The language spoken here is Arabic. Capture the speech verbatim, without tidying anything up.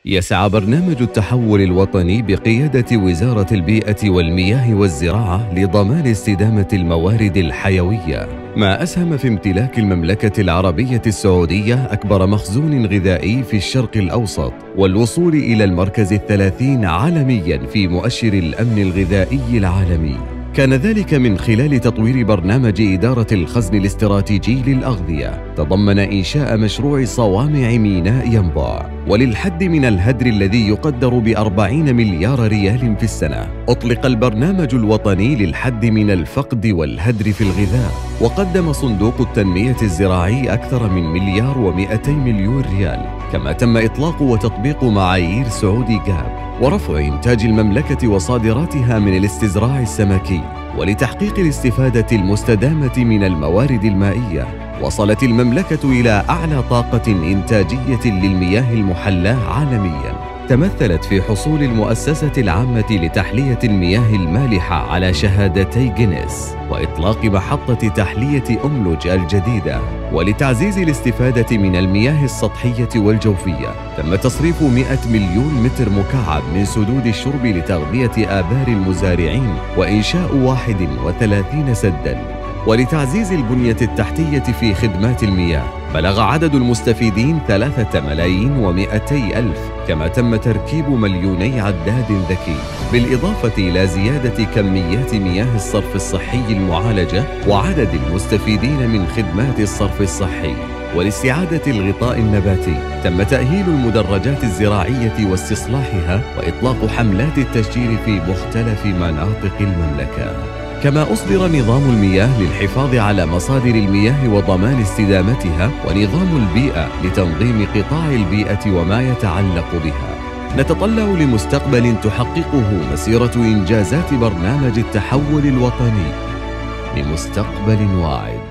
يسعى برنامج التحول الوطني بقيادة وزارة البيئة والمياه والزراعة لضمان استدامة الموارد الحيوية، ما أسهم في امتلاك المملكة العربية السعودية أكبر مخزون غذائي في الشرق الأوسط، والوصول إلى المركز الثلاثين عالمياً في مؤشر الأمن الغذائي العالمي. كان ذلك من خلال تطوير برنامج إدارة الخزن الاستراتيجي للأغذية، تضمن إنشاء مشروع صوامع ميناء ينبع، وللحد من الهدر الذي يقدر بأربعين مليار ريال في السنة. أطلق البرنامج الوطني للحد من الفقد والهدر في الغذاء، وقدم صندوق التنمية الزراعي أكثر من مليار ومئتي مليون ريال، كما تم إطلاق وتطبيق معايير سعودي جاب، ورفع إنتاج المملكة وصادراتها من الاستزراع السمكي. ولتحقيق الاستفادة المستدامة من الموارد المائية، وصلت المملكة إلى أعلى طاقة إنتاجية للمياه المحلاة عالمياً، تمثلت في حصول المؤسسة العامة لتحلية المياه المالحة على شهادتي جينيس، وإطلاق محطة تحلية أملج الجديدة. ولتعزيز الاستفادة من المياه السطحية والجوفية، تم تصريف مئة مليون متر مكعب من سدود الشرب لتغذية آبار المزارعين، وإنشاء واحد وثلاثين سداً. ولتعزيز البنية التحتية في خدمات المياه، بلغ عدد المستفيدين ثلاثة ملايين ومئتي ألف، كما تم تركيب مليوني عداد ذكي، بالإضافة إلى زيادة كميات مياه الصرف الصحي المعالجة وعدد المستفيدين من خدمات الصرف الصحي. ولاستعادة الغطاء النباتي، تم تأهيل المدرجات الزراعية واستصلاحها، وإطلاق حملات التشجير في مختلف مناطق المملكة. كما أصدر نظام المياه للحفاظ على مصادر المياه وضمان استدامتها، ونظام البيئة لتنظيم قطاع البيئة وما يتعلق بها. نتطلع لمستقبل تحققه مسيرة إنجازات برنامج التحول الوطني، لمستقبل واعد.